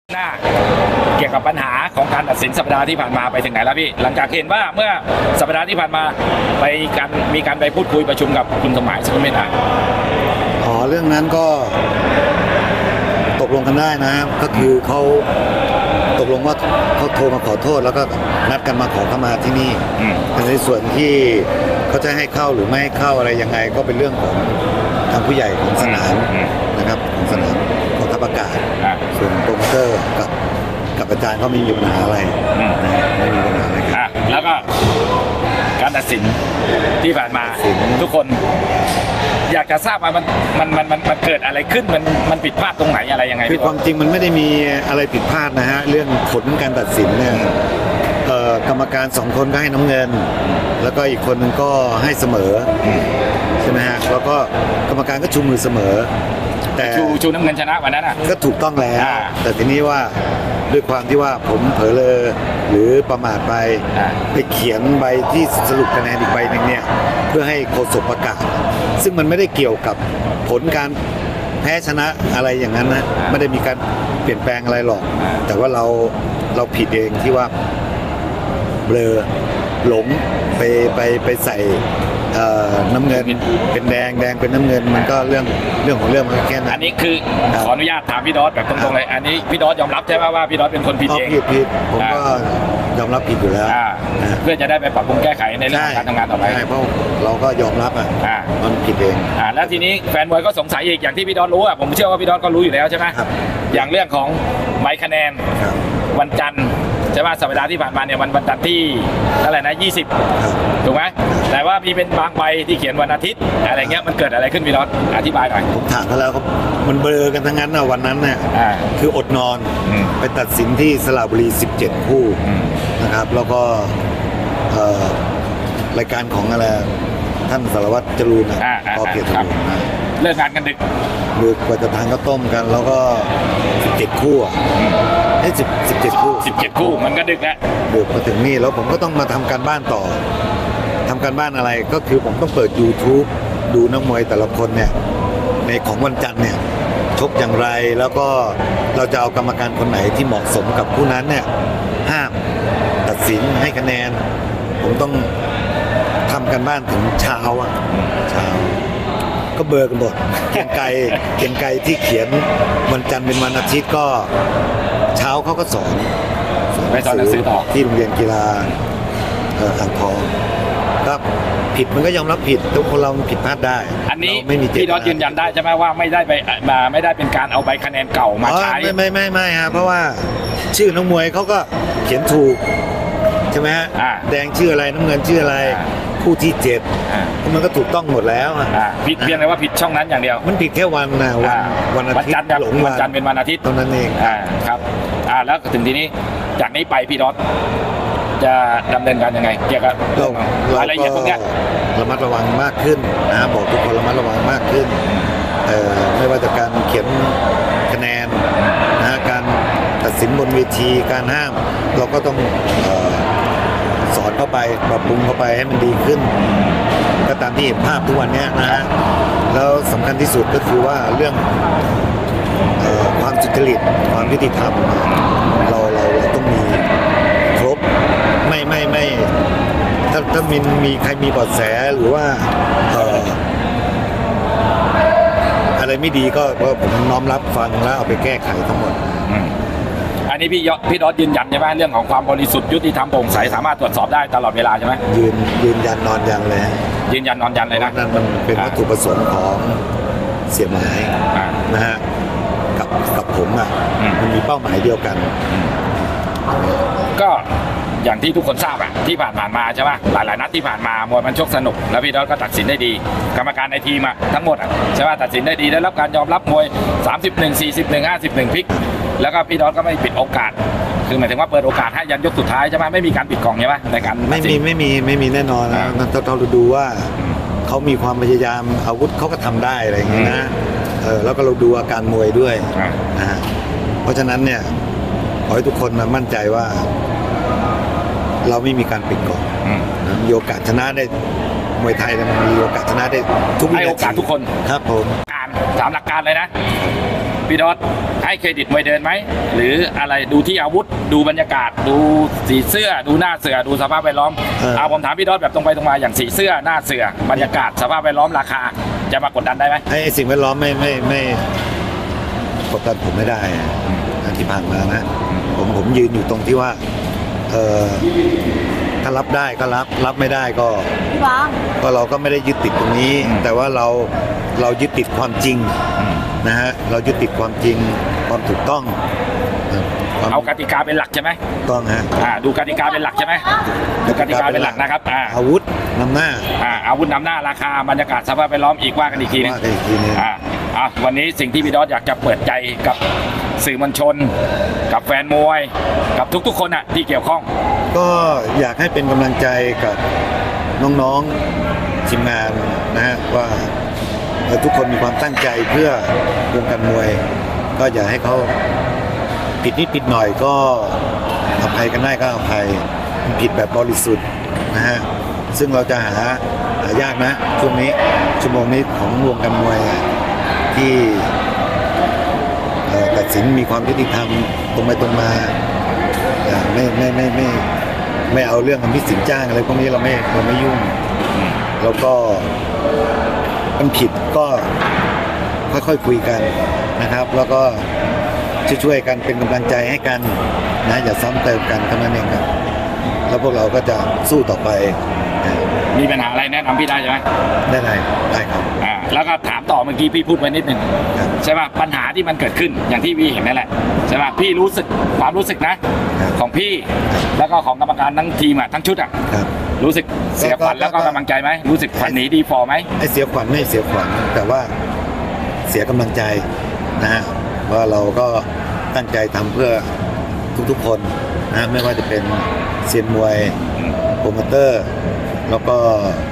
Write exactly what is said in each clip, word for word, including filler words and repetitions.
หน้าเกี่ยวกับปัญหาของการตัดสินสัปดาห์ที่ผ่านมาไปถึงไหนแล้วพี่หลังจากเห็นว่าเมื่อสัปดาห์ที่ผ่านมาไปการมีการไปพูดคุยประชุมกับคุณสมหมายสุขเมธาอ๋อเรื่องนั้นก็ตกลงกันได้นะก็คือเขาตกลงว่าเขาโทรมาขอโทษแล้วก็นัดกันมาขอเข้ามาที่นี่แต่ในส่วนที่เขาจะให้เข้าหรือไม่ให้เข้าอะไรยังไงก็เป็นเรื่องของทางผู้ใหญ่ของสนามนะครับของสนามกองทัพอากาศส่วนโปรโมเตอร์กับกับอาจารย์ก็ไม่มีปัญหาอะไรไม่มีปัญหาอะไรครับแล้วก็การตัดสินที่ผ่านมาทุกคนอยากจะทราบว่ามันมันมันมันเกิดอะไรขึ้นมันมันผิดพลาดตรงไหนอะไรยังไงคือความจริงมันไม่ได้มีอะไรผิดพลาดนะฮะเรื่องผลการตัดสินเนี่ยกรรมการสองคนก็ให้น้ำเงินแล้วก็อีกคนนึงก็ให้เสมอใช่ไหมฮะแล้วก็กรรมการก็ชูมือเสมอแต่ชูชูน้ำเงินชนะวันนั้นอ่ะก็ถูกต้องแล้วแต่ทีนี้ว่าด้วยความที่ว่าผมเผลอเลอหรือประมาทไปไปเขียนใบที่สรุปคะแนนอีกใบหนึ่งเนี่ยเพื่อให้โฆษกประกาศซึ่งมันไม่ได้เกี่ยวกับผลการแพ้ชนะอะไรอย่างนั้นนะไม่ได้มีการเปลี่ยนแปลงอะไรหรอกแต่ว่าเราเราผิดเองที่ว่าเบลอหลงไปไปไปใส่น้ำเงินเป็นแดงแดงเป็นน้ำเงินมันก็เรื่องเรื่องของเรื่องมันแค่นั้นอันนี้คือขออนุญาตถามพี่ดอสแบบตรงๆเลยอันนี้พี่ดอสยอมรับใช่ไหมว่าพี่ดอสเป็นคนผิดเองผิดผิดผมก็ยอมรับผิดอยู่แล้วเพื่อจะได้ไปปรับปรุงแก้ไขในเรื่องการทำงานต่อไปใช่เพราะเราก็ยอมรับอ่ะมันผิดเองอ่าแล้วทีนี้แฟนมวยก็สงสัยอีกอย่างที่พี่ดอสรู้อ่ะผมเชื่อว่าพี่ดอสก็รู้อยู่แล้วใช่ไหมอย่างเรื่องของใบคะแนนวันจันทร์ใช่ไหมสัปดาห์ที่ผ่านมาเนี่ยวันวันจันทร์ที่เท่าไหร่นะยี่สิบถูกไหมแต่ว่ามีเป็นบางใบที่เขียนวันอาทิตย์อะไรเงี้ยมันเกิดอะไรขึ้นพี่ดอสอธิบายหน่อยผมถามเขาแล้วมันเบลอกันทั้งนั้นนะวันนั้นเนี่ยคืออดนอนไปตัดสินที่สระบุรีสิบเจ็ดคู่นะครับแล้วก็รายการของอะไรท่านสารวัตรจรูนพอเกียรติเลิกงานกันดึกดึกกว่าจะทานข้าวต้มกันแล้วก็สิบเจ็ดคู่ไอ้สิบสิบเจ็ดคู่สิบเจ็ดคู่มันก็ดึกแล้วดึกมาถึงนี่แล้วผมก็ต้องมาทำการบ้านต่อทำการบ้านอะไรก็คือผมต้องเปิด YouTube ดูนักมวยแต่ละคนเนี่ยในของวันจันทร์เนี่ยชกอย่างไรแล้วก็เราจะเอากรรมการคนไหนที่เหมาะสมกับผู้นั้นเนี่ยห้ามตัดสินให้คะแนนผมต้องทำกันบ้านถึงเช้าอ่ะเช้าก็เบอร์กันหมดเกียงไกรเกียงไกรที่เขียนวันจันทร์เป็นวันอาทิตย์ก็เช้าเขาก็สอนไปสอนหนังสือต่อที่โรงเรียนกีฬาอ่างทองครับผิดมันก็ยอมรับผิดทุกคนเราผิดพลาดได้อันนี้พี่ดอสยืนยันได้ใช่ไหมว่าไม่ได้ไปมาไม่ได้เป็นการเอาใบคะแนนเก่ามาใช้ไม่ไม่ไม่ไม่ฮะเพราะว่าชื่อนักมวยเขาก็เขียนถูกใช่ไหมฮะแดงชื่ออะไรน้ำเงินชื่ออะไรคู่ที่เจ็ดมันก็ถูกต้องหมดแล้วผิดเพียงแต่ว่าผิดช่องนั้นอย่างเดียวมันผิดแค่วันนะวันวันอาทิตย์หลงวันจันทร์เป็นวันอาทิตย์ตรงนั้นเองครับแล้วถึงทีนี้จากนี้ไปพี่ดอสจะดำเนินการยังไงเกี่ยวกับรายละเอียดพวกนี้ระมัดระวังมากขึ้นนะบอกทุกคนระมัดระวังมากขึ้นไม่ว่าจะการเขียนคะแนนนะการตัดสินบนเวทีการห้ามเราก็ต้องสอนเข้าไปปรับปรุงเข้าไปให้มันดีขึ้นก็ตามที่เห็นภาพทุกวันนี้นะฮะแล้วสำคัญที่สุดก็คือว่าเรื่องความสุจริตความยุติธรรมเราเราเราต้องมีครบไม่ไม่ไม่ถ้าถ้ามีมีใครมีเบาะแสหรือว่าอะไรไม่ดีก็ผมน้อมรับฟังแล้วเอาไปแก้ไขทั้งหมดอันนี้พี่พี่ดอสยืนยันใช่ไหมเรื่องของความบริสุทธิ์ยุติธรรมโปร่งใสสามารถตรวจสอบได้ตลอดเวลาใช่ไหมยืนยืนยันนอนยันเลยยืนยันนอนยันเลยนะนั่นมันเป็นวัตถุประสงค์ของเสียหมายนะฮะกับกับผมอ่ะมันมีเป้าหมายเดียวกันก็อย่างที่ทุกคนทราบอะที่ผ่านผ่านมาใช่ไหมหลายๆนัดที่ผ่านมามวยมันชกสนุกแล้วพี่ดอสก็ตัดสินได้ดีกรรมการในทีมอะทั้งหมดอะใช่ไหมตัดสินได้ดีได้รับการยอมรับมวยสามสิบเอ็ด สี่สิบเอ็ด ห้าสิบเอ็ดพลิกแล้วก็พี่ดอสก็ไม่ปิดโอกาสคือหมายถึงว่าเปิดโอกาสให้ยันยกสุดท้ายใช่ไหมไม่มีการปิดกล่องใช่ไหมในการไม่มีไม่มีไม่มีแน่นอนนะเราเราดูว่าเขามีความพยายามอาวุธเขาก็ทำได้อะไรอย่างเงี้ยนะเออแล้วก็เราดูอาการมวยด้วยนะฮะเพราะฉะนั้นเนี่ยขอให้ทุกคนมั่นใจว่าเราไม่มีการปิดกล่องมีโอกาสชนะได้มวยไทยมันมีโอกาสชนะได้ทุกให้โอกาสทุกคนครับผมการตามหลักการเลยนะพี่ดอสให้เครดิตมวยเดินไหมหรืออะไรดูที่อาวุธดูบรรยากาศดูสีเสื้อดูหน้าเสือดูสภาพแวดล้อมเอาผมถามพี่ดอสแบบตรงไปตรงมาอย่างสีเสื้อหน้าเสือบรรยากาศสภาพแวดล้อมราคาจะมากดดันได้ไหมไอ้สิ่งแวดล้อมไม่ไม่ไม่กดดันผมไม่ได้อันที่ผ่านมานะผมผมยืนอยู่ตรงที่ว่าเออถ้ารับได้ก็รับรับไม่ได้ก็ก็เราก็ไม่ได้ยึดติดตรงนี้ แต่ว่าเราเรายึดติดความจริงนะฮะเรายึดติดความจริงความถูกต้องความเอากติกาเป็นหลักใช่ไหมต้องฮะอ่าดูกติกาเป็นหลักใช่ไหมดูกติกาเป็นหลักนะครับอ่าอาวุธนำหน้าอ่าอาวุธนำหน้าราคาบรรยากาศสภาพแวดล้อมอีกว่ากันอีกทีนึงว่ากันอีกทีนึงอ่าอ่าวันนี้สิ่งที่พี่ดอสอยากจะเปิดใจกับสื่อมวลชน กับแฟนมวย กับทุกๆคนอ่ะที่เกี่ยวข้องก็อยากให้เป็นกำลังใจกับน้องๆทีมงานนะฮะว่าเอ่อทุกคนมีความตั้งใจเพื่อวงการมวย ก็อย่าให้เขาผิดนิดผิดหน่อยก็อภัยกันได้ก็อภัยผิดแบบบริสุทธิ์นะฮะซึ่งเราจะหาหายากนะช่วงนี้ชั่วโมงนี้ของวงการมวยอะที่เอ่อตัดสินมีความยุติธรรมตรงไปตรงมาอ่าไม่ไม่ไม่ไม่ไม่เอาเรื่องของพิสินจ้างอะไรพวกนี้เราไม่เราไม่ยุ่งแล้วก็มันผิดก็ค่อยๆคุยกันนะครับ แล้วก็ช่วยๆกันเป็นกำลังใจให้กันนะอย่าซ้ำเติมกันเท่านั้นเองครับแล้วพวกเราก็จะสู้ต่อไปนะมีปัญหาอะไรแนะนำพี่ได้ใช่ไหมได้ไหนได้ครับอ่าแล้วก็ถามต่อเมื่อกี้พี่พูดไว้นิดหนึ่งครับใช่ป่ะปัญหาที่มันเกิดขึ้นอย่างที่พี่เห็นนั่นแหละใช่ป่ะพี่รู้สึกความรู้สึกนะครับของพี่แล้วก็ของกรรมการทั้งทีมอ่ะทั้งชุดอ่ะครับรู้สึกเสียขวัญก็แล้วก็ก็กำลังใจไหมรู้สึกขวัญหนีดีฟอร์ไหมไอ้เสียขวัญไม่เสียขวัญแต่ว่าเสียกำลังใจนะฮะว่าเราก็ตั้งใจทำเพื่อทุกๆคนนะไม่ว่าจะเป็นเซียนมวยโปรโมเตอร์ แล้วก็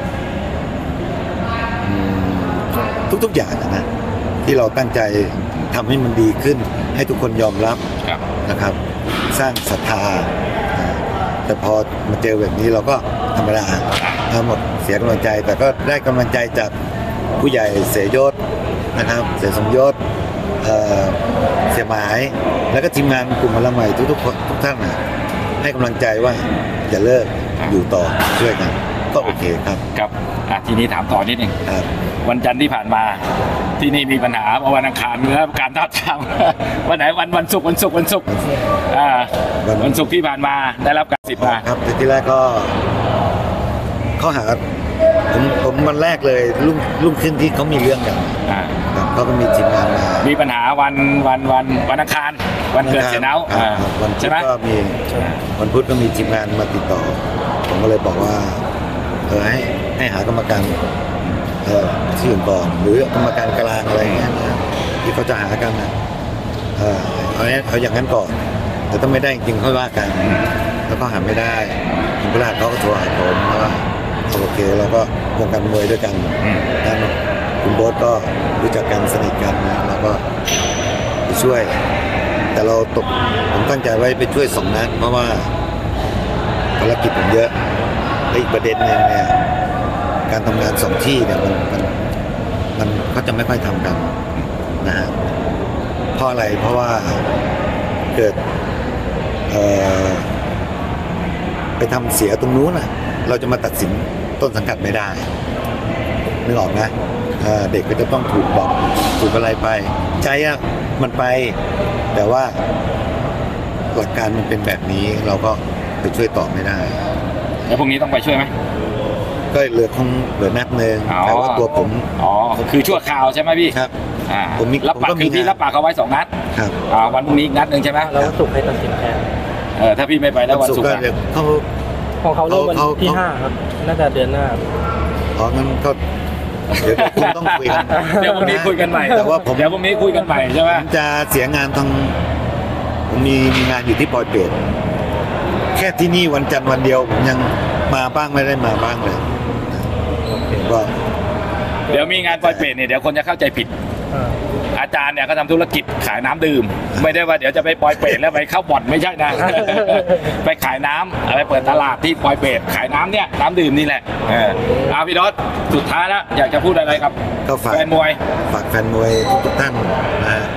อืมทุกๆอย่างอะนะที่เราตั้งใจทำให้มันดีขึ้น ให้ทุกคนยอมรับครับนะครับ สร้างศรัทธาอ่าแต่พอมาเจอแบบนี้เราก็ธรรมดาทั้งหมดเสียกำลังใจ แต่ก็ได้กำลังใจจากผู้ใหญ่เสียยศนะครับ เสียสมยศเอ่อเสียหมาย แล้วก็ทีมงานกลุ่มพลังใหม่ทุกๆคนทุกท่านนะให้กำลังใจว่าอย่าเลิกอยู่ต่อช่วยกัน ก็โอเคครับครับอ่ะทีนี้ถามต่อนิดหนึ่งครับวันจันทร์ที่ผ่านมาที่นี่มีปัญหาเมื่อวันอังคารเนื้อการท้าทางวันไหนวันวันศุกร์วันศุกร์วันศุกร์อ่าวันวันศุกร์ที่ผ่านมาได้รับการสิทธิ์มาครับแต่ที่แรกก็ข้อหาผมผมวันแรกเลยรุ่งรุ่งขึ้นที่เขามีเรื่องกันอ่าครับเขาก็มีทีมงานมามีปัญหาวันวันวันวันอังคารวันเกิดเสียเนาครับอ่าวันพุใช่ธไหมก็มีวันพุธก็มีทีมงานมาติดต่อ ผมก็เลยบอกว่าเออให้ให้หากรรมการเออที่อื่นก่อนหรือกรรมการกลางอะไรอย่างเงี้ยนะที่เขาจะหากันนะเออเอาเนี้ยเอาอย่างนั้นก่อนแต่ถ้าไม่ได้จริงๆค่อยว่ากัน แล้วก็หาไม่ได้คุณพระราชเขาก็โทรหาผมแล้วก็โอเคเราก็วงการมวยด้วยกันนะคุณโบ๊ทก็รู้จักกันสนิทกันนะเราก็ไปช่วย แต่เราตกผมตั้งใจไว้ไปช่วยสองนัดเพราะว่าภารกิจผมเยอะและอีกประเด็นหนึงเนี่ยการทำงานสองที่เนี่ยมันมันมันเขาจะไม่ค่อยทำกันนะฮะเพราะอะไรเพราะว่าเกิดเอ่อไปทำเสียตรงนู้นน่ะเราจะมาตัดสินต้นสังกัดไม่ได้นึกออกนะเอ่อเด็กก็จะต้องถูกบอกถูกอะไรไป ใจอะมันไป แต่ว่าหลักการมันเป็นแบบนี้เราก็ไปช่วยตอบไม่ได้แล้วพรุ่งนี้ต้องไปช่วยไหมก็เหลือคงเหลือนัดหนึ่งอ๋อแต่ว่าตัวผมอ๋อคือชั่วคราวใช่ไหมพี่ครับอ่าผมมีรับปากผมก็มีคือพี่งานรับปากเขาไว้สองนัดครับอ่าวันพรุ่งนี้อีกนัดหนึ่งใช่ไหมแล้วสุกร์ให้ตัดสินแทนเออถ้าพี่ไม่ไปแล้ววันศุกร์ก็อะเดี๋ยวเขาของเขาเริ่มวันเขาที่เขาห้าครับ น่าจะเดือนหน้าอ๋องั้นก็เดี๋ยวคุณต้องคุยกันเดี๋ยวพรุ่งนี้คุยกันใหม่แต่ว่าผมเดี๋ยวพรุ่งนี้คุยกันใหม่ใช่ไหมผมจะเสียงานทางผมมีมีงานอยู่ที่ปอยเปตแค่ที่นี่วันจันทร์วันเดียวผมยังมาบ้างไม่ได้มาบ้างเลยก็เดี๋ยวมีงานปล่อยเปรตเนี่ยเดี๋ยวคนจะเข้าใจผิดอ่าอาจารย์เนี่ยก็ทำธุรกิจขายน้ำดื่ม ไม่ได้ว่าเดี๋ยวจะไปปล่อยเปรตแล้วไปเข้าบ่อนไม่ใช่นะ ไปขายน้ำไปเปิดตลาดที่ปล่อยเปรตขายน้ำเนี่ยน้ำดื่มนี่แหละเออเอาพี่ดอสสุดท้ายแล้วอยากจะพูดอะไรครับก็ฝากแฟนมวยฝากแฟนมวยทุกๆท่านนะฮะ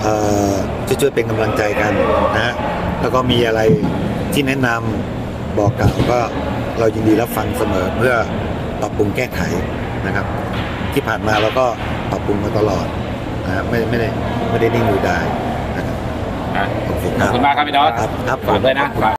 เอ่อช่วยๆเป็นกำลังใจกันนะฮะแล้วก็มีอะไรที่แนะนำบอกกล่าวก็เรายินดีรับฟังเสมอเพื่อปรับปรุงแก้ไขนะครับ ที่ผ่านมาเราก็ปรับปรุงมาตลอดนะฮะไม่ไม่ได้ไม่ได้นิ่งดูดายนะครับอ่ะโอเคขอบคุณมากครับพี่ดอสครับครับฝากด้วยนะ